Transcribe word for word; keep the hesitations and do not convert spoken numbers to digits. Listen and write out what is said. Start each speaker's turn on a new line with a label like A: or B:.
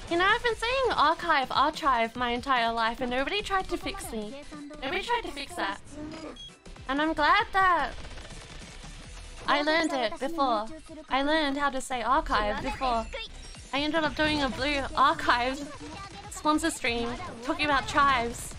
A: You know, I've been saying archive, archive my entire life and nobody tried to fix me. Nobody tried to fix that. And I'm glad that I learned it before. I learned how to say archive before. I ended up doing a blue archive sponsor stream talking about chives.